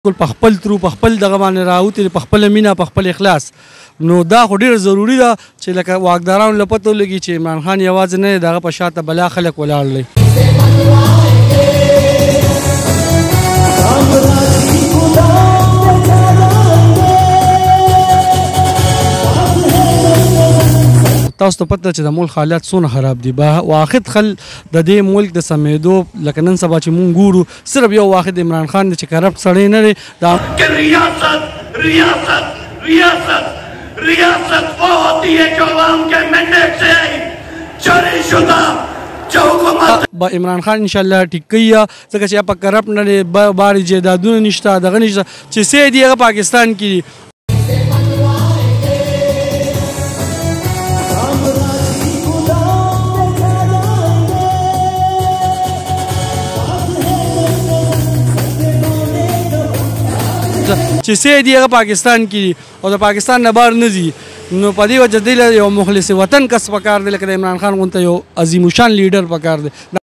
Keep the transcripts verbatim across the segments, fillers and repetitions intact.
ټول په خپل ترو په خپل دغه باندې راوتې په خپله مینه په خپل اخلاص نو دا خو ډېر ضروري ده چې لکه واکدارانو له پته ولګي چې عمران خان یوازې نه دی د هغه په شاته بلا خلک ولاړ دی. تاسو ته پته چې د ملک حالات څونه خراب دي. واحد خل د دې ملک د سمېدو لکه نن سبا چې مونږ ګورو صرف یو واحد عمران خان دی چې کرپټ سړی نه دی. ریاست ریاست ریاست ریاست وہ ہوتی ہے جو عوام کے مینڈیٹ سے جاری شدہ با عمران خان انشاءالله ټیک کوي ځکه چې په کرپټ نه دی بارې جایدادونه نشته دغه نشته چې څه دی هغه پاکستان کې چې څه دی هغه پاکستان کې او د پاکستان نه بهر نه ځي نو په دې وجه دی یو مخلص وطن کس پکار دی لکه د عمران خان غونته یو عظیم الشان لیډر پکار دی.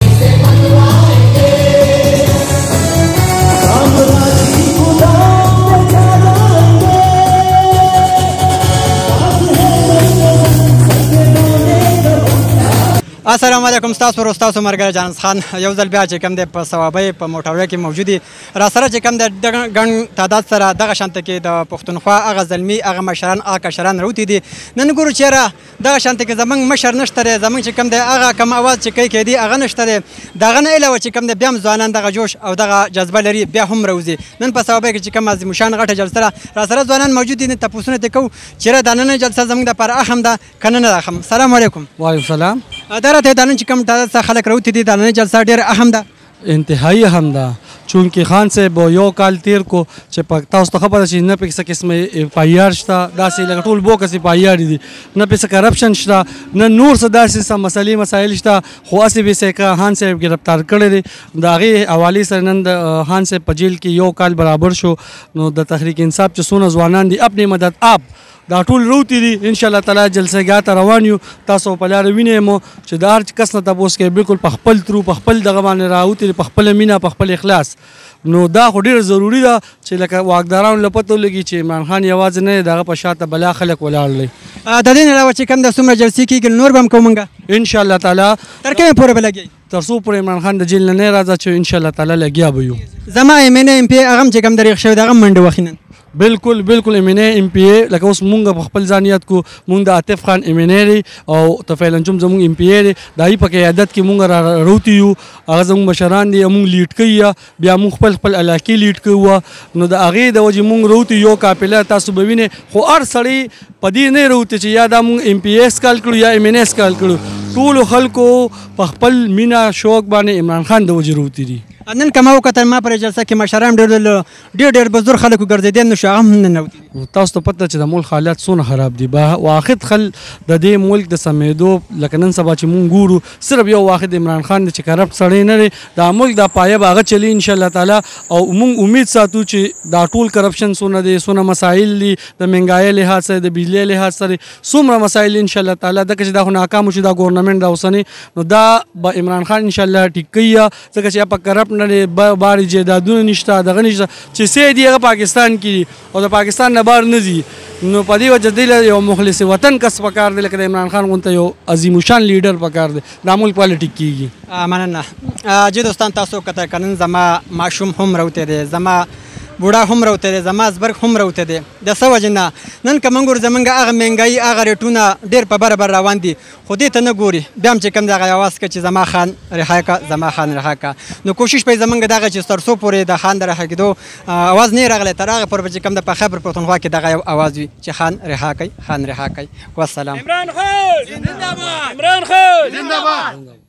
السلام علیکم ستاسو ورو ستاسو مرګره جانس خان یو ځل بیا چې کوم دی په صوابۍ په موټروی کې موجود دي را سره چې کوم دی ګڼ تعداد سره دغه شانته کې د پښتونخوا هغه زلمي هغه مشران هغه کشران راوتي دي. نن ګورو چېرې دغه شانته کې زموږ مشر نشته دی زموږ چې کوم دی هغه کم اواز چې کوي کېدي هغه نشته دی. دغه نه علاوه چې کوم دی بیا هم ځوانان دغه جوش او دغه جذبه لري بیا هم راوځي. نن په صوابۍ کې چې کوم عظیم الشان غټه جلسه ده را سره ځوانان موجود دي تپوسونه ترې کوو چېرې دا نننۍ جلسه زموږ دپاره اهم ده که نه نه ده اهم. السلام علیکم. وعلیکم السلام. دا راته دا نن چې کوم تعداد څخه خلک راوتي دي دا نننۍ جلسه ډېره اهم ده. انتهایی اهم ده چونکې خان صاحب یو کال تیر کو چې تاسو ته خبره چې نه پکې څه قسمه اف آی آر شته داسې لکه ټول بوکس اف آی آر دي نه پکې کرپشن شته نه نور څه داسې څه مسلې مسایل شته خو هسې به سیکه خان صاحب ګرفتار کړی دی. د هغې حوالې سره نن د خان صاحب په جیل کې یو کال برابر شو نو د تحریک انصاف چې څونه ځوانان دي اپنې مدد آپ دا ټول روتی دي ان شاء الله تعالی جلسهګاه ته روان یو تاسو په لاره وینئ مو چې د هر کس نه تپوس کوي بالکل په خپل ترو په خپل دغه باندې راوتې په خپله مینه په خپل اخلاص نو دا خو ډېر ضروري ده چې لکه واکدارانو له پته ولګي چې عمران خان یوازې نه دی د هغه په شاته بلا خلک ولاړ دی. د دې نه علاوه چې کوم د څومره جلسې کېږي نور به هم کوو موږ ان شاء الله تعالی تر کومه پورې به لګي تر څو پورې عمران خان د جیل نه نه راځه چې ان شاء الله تعالی لګیا به یو. زما ایم ان اے ایم پی هغه هم چې کوم دریغ شوی د هغه هم منډه واخلي نن بالکل بالکل ایم ان اے ایم پی اے لکه اوس مونږ په خپل ځان یاد کو مونږ د عاطف خان ایم ان اے دی او طفیل انجم زمونږ ایم پی اے دی د هغې په قیادت کې مونږ را روتي یو هغه زمونږ مشران دي مونږ لیډ کوي بیا مونږ خپل خپل علاقې لیډ کوو نو د هغې د وجې مونږ روتي یو قافله تاسو به وینئ خو هر سړی په دې نه روتي چې یا دا مونږ ایم پی اے سکال کړو یا ایم ان اے سکال کړو ټولو خلکو په خپل مینه شوق باندې عمران خان د وجې روتي دي. نن که ما وکتل ما پر جلسه کې مشران ډېر ډېر ډېر بزرګ خلکو ګرځېدل نو شو هغه هم نن راوتي دي. تاسو ته پته چې د ملک حالات څونه خراب دي. واحد خل د دې ملک د سمېدو لکه نن سبا چې مونږ ګورو صرف یو واحد عمران خان دی چې کرپټ سړی نه دی. دا ملک دا پایه به هغه چلی ان شاء الله تعالی او مونږ امید ساتو چې دا ټول کرپشن څونه دی څونه مسایل دي د مهنګایۍ لحاظ سره د بجلۍ لحاظ سره څومره مسایل ان شاء الله تعالی دغه چې دا خو ناکام شو دا ګورنمنټ دا اوسنی نو دا به عمران خان ان شاء الله ټیک کوي ځکه چې په کرپټ نه دی بارې جایدادونه نشته دغه نشته چې څه دی هغه پاکستان کې او د پاکستان نه بهر نه ځي نو په دې وجه دی یو مخلص وطن کس پکار دی لکه د عمران خان غونته یو عظیم الشان لیډر پکار دی دا ملک ولې ټیک کېږي. مننه جی دوستان تاسو کته کنن زما ماشوم هم راوتی دی زما بوډا هم راوتی دی زما زبرګ هم راوتی دی د څه وجې نه نن که موږ ګورو زموږ هغه مهنګایي هغه ریټونه ډېر په بره بر روان دي خو دې ته نه ګوري بیا هم چې کوم د هغه اواز که چې زما خان رها که زما خان رها که نو کوشش به یې زموږ دغه چې تر څو پورې د خان د رها کېدو اواز نه یې راغلی تر هغه پورې به چې کوم د په خیبر پښتونخوا کې دغه یو اواز وي چې خان رها کوي خان رها کوي والسلام. عمران خان زنده باد عمران خان زنده باد.